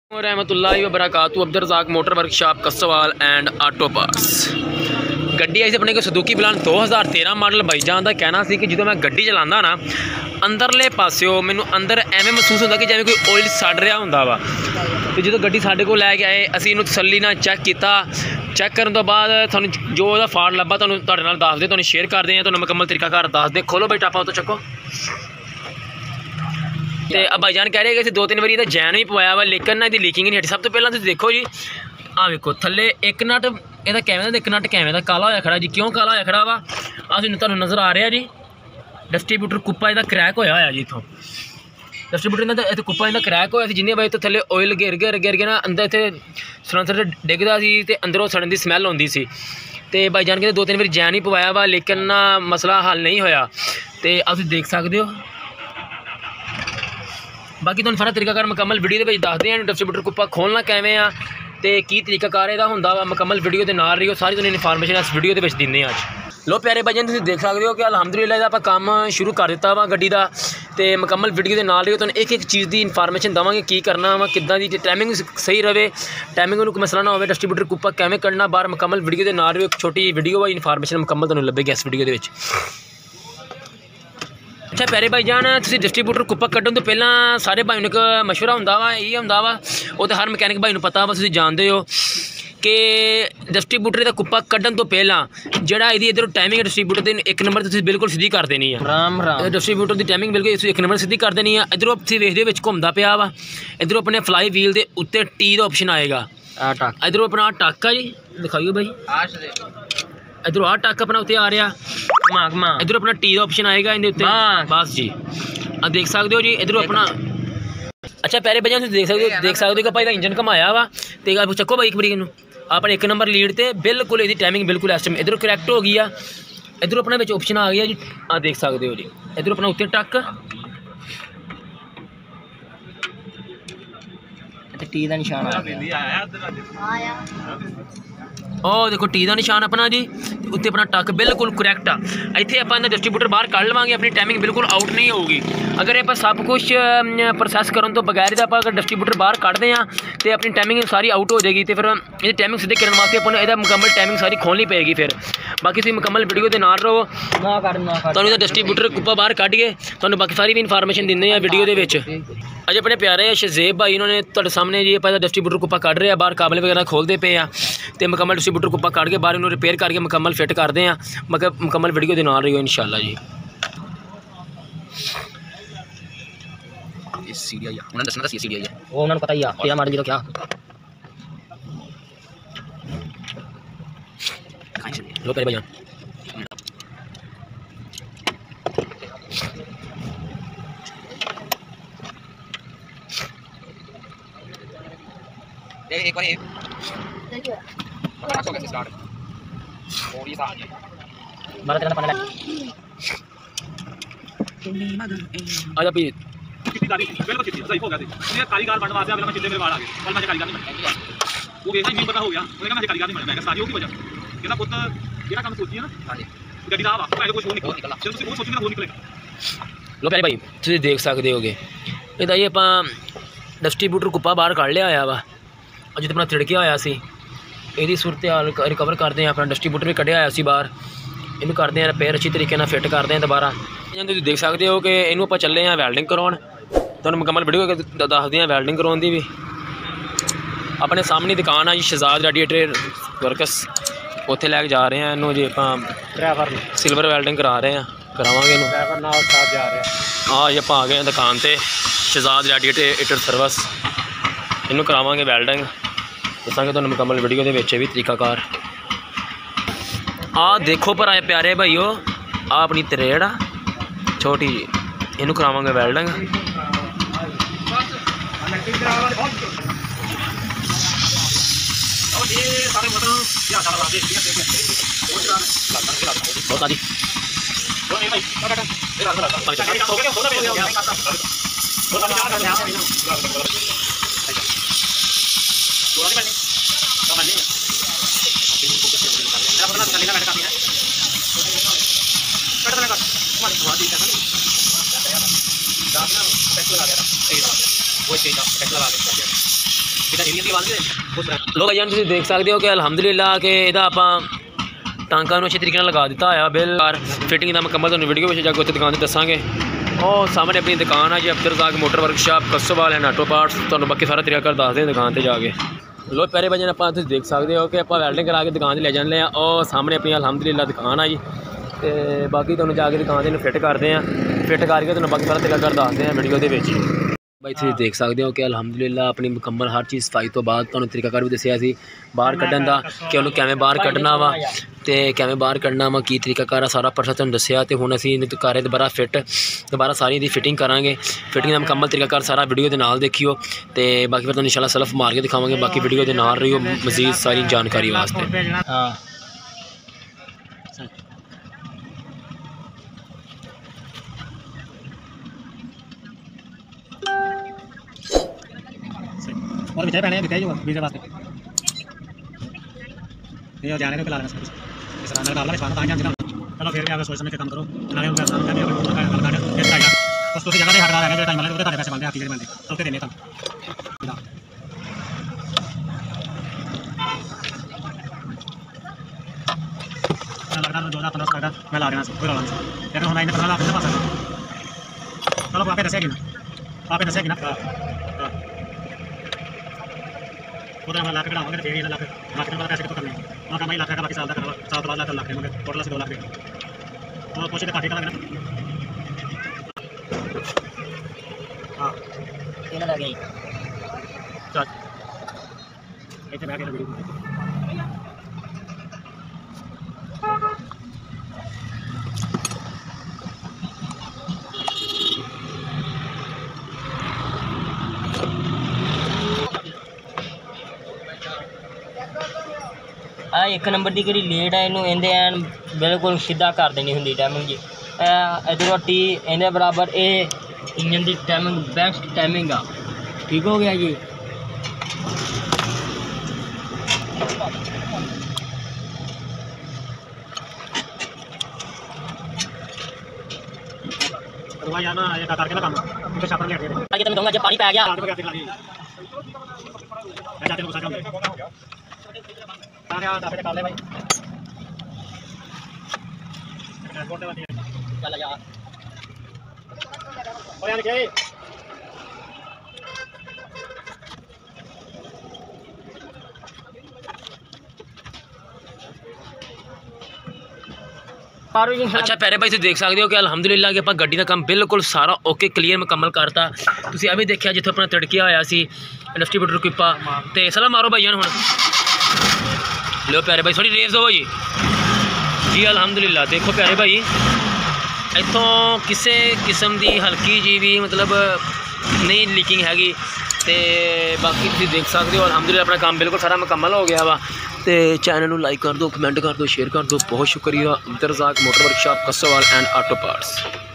रहमतुल्लाहि व बरकातहू। Abdul Razak motor workshop Kaswal and auto parts. गड्डी आई अपने को सुजुकी बलान 2013 मॉडल भाईजान का कहना सी कि जो मैं गड्डी चलाना ना अंदरले पास्यों मैनू अंदर एवं महसूस होता कि जिवें कोई ऑयल सड़ रहा होंदा वा। तो जो गड्डी साडे कोल लैके आए असीं इहनूं तसल्ली नाल चैक किया। चैक करने तो बाद तुहानूं जो उहदा फॉल्ट लब्भा तुहाडे नाल दस दे, तुहानूं शेयर करदे आं, तुहानूं मुकम्मल तरीकाकार दस दे। खोलो भाई टापा तो चको। तो अब भाईजान कह रहे कि 2-3 बारी जैन भी पवाया वा लेकिन ना इसकी लीकिंग नहीं हटी। सब तो पहले तुम देखो जी आ वेखो थले एक नट यदा कैमरे का एक नट कैमरे का काला होया खड़ा जी। क्यों काला होया खड़ा वा तुहानूं नज़र आ रहा जी डिस्ट्रीब्यूटर कुप्पा इसका क्रैक होया जी। इतों डिस्ट्रीब्यूटर इतने कुप्पा इसका क्रैक होया जिन्हें वजह तो थले ऑयल गिर के ना अंदर इतने सलैंसर डिगदा सी ते अंदरों सड़न की स्मैल आउंदी सी। तो भाईजान कहते 2-3 बारी जैन ही पवाया वा लेकिन ना मसला हल नहीं होया। तो आप देख सकते हो। बाकी तुहानूं सारा तरीकाकार मुकम्मल वीडियो के दसदे हैं डिस्ट्रीब्यूटर कुप्पा खोलना किवें आ ते की तरीकाकार इहदा हुंदा वा। मुकम्मल वीडियो के नाल रहियो, सारी तुहानूं इन्फॉर्मेशन इस वीडियो के दिंदे अज। लो प्यारे भाईजान तुसीं देख सकते हो कि अलहमदुलिल्लाह इहदा आपां काम शुरू कर दिता वा गड्डी का। तो मुकम्मल वीडियो के नाल रहियो, तुहानूं एक एक चीज़ की इन्फॉर्मेशन देवांगे की करना वा किद्दां दी टाइमिंग सही रहे, टाइमिंग कोई मसला ना हो, डिस्ट्रीब्यूटर कुप्पा किवें कढ़ना बाहर। मुकम्मल वीडियो के नाल रहियो, एक छोटी वीडियो वा इन्फॉर्मेशन मुकम्मल तुहानूं लभेगी इस वीडियो के। अच्छा प्यारे भाईजान तुसीं डिस्ट्रीब्यूटर कुप्पा कड्ढण तो पहला सारे भाई एक मशवरा हुंदा वा, ये हुंदा वा वो तो हर मैकेनिक भाई नूं पता वा, तुसीं जानदे हो कि डिस्ट्रीब्यूटर का कुप्पा कड्ढण तो पहला जिहड़ा इहदी इधर टाइमिंग डिस्ट्रीब्यूटर दी एक नंबर तुसीं बिल्कुल सीधी कर देनी है। राम राम डिस्ट्रीब्यूटर की टाइमिंग बिल्कुल एक नंबर सीधी कर देनी है। इधरों तुसीं वेखदे विच घुमदा पिया वा, इधरों अपने फ्लाई व्हील के उत्ते टी का ऑप्शन आएगा। इधरों अपना टक आ जी दिखाइयो भाई, इधरों आ टक अपना उत्ते आ रहा। इधर अपना टी का ऑप्शन आएगा इनके उत्ते बस जी आप देख सकते हो जी। इधरों अपना अच्छा प्यारे भाई देख सकते हो कि इंजन घुमाया वा। तो चको भाई एक बारी अपने एक नंबर लीड से बिल्कुल इसकी टाइमिंग बिल्कुल इस टाइम इधर करैक्ट हो गई है। इधरों अपना विच ऑप्शन आ गया जी आप देख सकते हो जी। इधरों अपना उत्ते टक टी का निशान आया। ओ देखो टी का निशान अपना जी, उत्ते अपना टक बिल्कुल करैक्ट आ। इत्थे आपां डिस्ट्रीब्यूटर बाहर कढ़ लवांगे, अपनी टाइमिंग बिल्कुल आउट नहीं होगी। अगर आप सब कुछ प्रोसैस करने तो बगैर अगर डिस्ट्रीब्यूटर बाहर कढ़ते हैं तो अपनी टाइमिंग सारी आउट हो जाएगी। तो फिर ये टाइमिंग सीधे करने वास्ते अपन इहदा मुकम्मल टाइमिंग सारी खोलनी पेगी। फिर बाकी तुसीं मुकम्मल वीडियो के नाल रहो, तुहानूं डिस्ट्रीब्यूटर कुप्पा बाहर कढ़ के तुहानूं बाकी सारी भी इन्फॉर्मेशन दिंदे हैं वीडियो के विच। अज अपने प्यारे शजेब भाई इन्होंने तुहाडे सामने जी अपना डिस्ट्रीब्यूटर कुप्पा कढ़ रहे हैं बाहर, काबले वगैरह खोलते पे आ तो मुकम्मल डिस्ट्रीब्यूटर कुप्पा कढ़ के बाहर इन्होंने रिपेयर करके मुकम्मल फिट करते हैं। मगर मुकम्मल वीडियो के नाल रहियो इंशाअल्लाह जी। सीडी आई उन्होंने दसना सीडी आई है वो उन्होंने पता ही है क्या मार जी तो क्या लो करे भैया एक बार स्टार्ट और ये साथ मारा तेरा पानी आजा पी कितनी गाड़ी बिल्कुल कितनी सही हो गया ये कारीगर बनवा दिया मैं चिल्ले मेरे बाहर आ गए कल मैं कारीगर नहीं बन वो देखा नहीं पता हो गया बोलेगा मैं कारीगर नहीं बन मैं सारी होगी वजह कहना पुत जेड़ा काम सोची है ना हां जी गड्डी दा वा मैं कुछ हो निकला चलो तुम वो सोची ना वो निकलेगा। लो प्यारे भाई तुम देख सकते होगे इहदा ये ਆਪਾਂ डिस्ट्रीब्यूटर कुप्पा बाहर कढ़ लिया होया वा और जितना तिड़किया होया सी ਇਹਦੀ सूरत हाल रिकवर करते हैं। अपना डिस्ट्रीब्यूटर भी कढ़िया होया सी बाहर, इनू करते हैं रिपेयर अच्छी तरीके नाल फिट करते हैं दोबारा। तुसीं देख सकते हो कि इनू आपां चले हैं वैल्डिंग करवाउण, तुहानूं मुकम्मल वीडियो दसदे हैं वैल्डिंग करवाउण दी भी। अपने सामने दुकान आ जी शहजाद रेडिएटर वर्कस, उत्थे लैके जा रहे हैं इनू जी। आपां ड्राइवर सिल्वर वैल्डिंग करा रहे हैं, करावांगे इनू ड्राइवर नाल साथ जा रहे हैं। हाँ जी आपां आ गए दुकान ते शहजाद रेडिएटर सर्विस, इनू करावांगे वैल्डिंग, दसांगे तुहानूं मुकम्मल वीडियो के विच भी तरीकाकार। आ देखो पर आए प्यारे भाईओ आ अपनी तरेड़ आ छोटी जी, इनू करावांगे वैल्डिंग। लो भाई तुम देख सकते हो कि अलहमदुलिल्लाह कि ਇਹਦਾ ਆਪਾਂ ਟਾਂਕਾਂ ਨੂੰ ਅੱਛੇ ਤਰੀਕੇ ਨਾਲ ਲਗਾ ਦਿੱਤਾ ਹੋਇਆ ਬਿਲ ਫਿਟਿੰਗ ਦਾ ਮੁਕੰਮਲ ਤੁਹਾਨੂੰ ਵੀਡੀਓ ਵਿੱਚ ਜਾ ਕੇ ਉੱਥੇ ਦੁਕਾਨ ਤੇ ਦੱਸਾਂਗੇ। ਉਹ ਸਾਹਮਣੇ ਆਪਣੀ ਦੁਕਾਨ ਹੈ ਜੀ Abdur Razak motor workshop Kasowal and auto parts. ਤੁਹਾਨੂੰ ਬਾਕੀ ਸਾਰਾ ਤਰੀਕਾ ਦੱਸਦੇ ਹਾਂ ਦੁਕਾਨ ਤੇ ਜਾ ਕੇ। ਲੋ ਪਹਿਲੇ ਵਜਨ ਆਪਾਂ ਤੁਸੀਂ ਦੇਖ ਸਕਦੇ ਹੋ ਕਿ ਆਪਾਂ ਵੈਲਡਿੰਗ ਕਰਾ ਕੇ ਦੁਕਾਨ ਤੇ ਲੈ ਜਾਂਦੇ ਆ। ਉਹ ਸਾਹਮਣੇ ਆਪਣੀ अलहमदुलिल्लाह ਦੁਕਾਨ ਆ ਜੀ ਤੇ ਬਾਕੀ ਤੁਹਾਨੂੰ ਜਾ ਕੇ ਦੁਕਾਨ ਤੇ ਇਹਨੂੰ ਫਿੱਟ ਕਰਦੇ ਆ। ਫਿੱਟ ਕਰਕੇ ਤੁਹਾਨੂੰ ਬਾਕੀ ਸਾਰਾ ਤਰੀਕਾ ਦੱਸਦੇ ਆ ਵੀਡੀਓ ਦੇ ਵਿੱਚ। भाई तुम देख सकते हो कि अलहमदुलिल्लाह अपनी मुकम्मल हर चीज़ सफाई तो बाद तुहानू तरीकाकार भी दसिया सी बाहर कड्ढन दा कि उन्होंने किवें बाहर कड्ढना वा ते किवें बाहर कड्ढना वा की तरीकाकार सारा परसा तुहानू दसिया। तो हुण असीं इहनूं कर दोबारा फिट दोबारा सारी दी फिटिंग करांगे। फिटिंग का मुकम्मल तरीकाकार सारा वीडियो के नाल देखियो ते बाकी फिर तुहानू इंशाल्लाह सेल्फ मार के दिखावांगे। बाकी वीडियो के नाल रहियो मज़ीद सारी जानकारी वास्ते। हाँ और बिछाए पैने बिछाई जो बीजे वास्ते ये जाने को लाना सब इस रात में डालना इस बात आ गया चलो फिर भी आप सोच समझ के काम करो नाले उनका काम करने और उनका काम करना कैसे आएगा बस तो जगह हट रहा है जो टाइम वाले उधर पैसे मांगते हैं आपकी जगह मांगते तो देने था लगता है 2015 का मैं ला देना कोई रोला नहीं लेकिन होना इन्हें 15 लाख के पास चलो आप दसेगी ना आप दसेगी ना उधर हम लाख कढ़ाओगे तो फिर ये लाख बाकी तो पैसे तो करने वहाँ का लाख का बाकी साल का करवा साल तो बाद लाख लाख मगर टोटल से 2 लाख तो कोशिश काफ़ी का लगना हाँ ये ना लगे चल इतने बैठ के वीडियो आ एक नंबर की जी लीड है इनू इहदे एन बिल्कुल सीधा कर देनी होंगी टाइमिंग जी। इधरों टी इहदे बराबर ये इंजन की टाइमिंग बेस्ट टाइमिंग आ ठीक हो गया जी। मैं दूंगा जब पानी पै गया चल यार अच्छा प्यारे भाई तुम देख सकते हो कि अलहमदुलिल्लाह कि गड्डी का काम बिल्कुल सारा ओके क्लीयर मुकम्मल करता। तुम अभी देखा जिथे अपना तड़किया होया सी डिस्ट्रीब्यूटर किपा तो सलाह मारो भाई हुण लो प्यारे भाई थोड़ी रेस हो जी अलहमदुलिल्लाह। देखो प्यारे भाई इतों किसी किस्म की हल्की जी भी मतलब नहीं लीकिंग हैगी तो बाकी तुम देख सकते हो अलहमदुलिल्लाह अपना काम बिल्कुल सारा मुकम्मल हो गया वा। तो चैनल को लाइक कर दो कमेंट कर दो शेयर कर दो। बहुत शुक्रिया Abdul Razak motor workshop Kasowal and auto parts.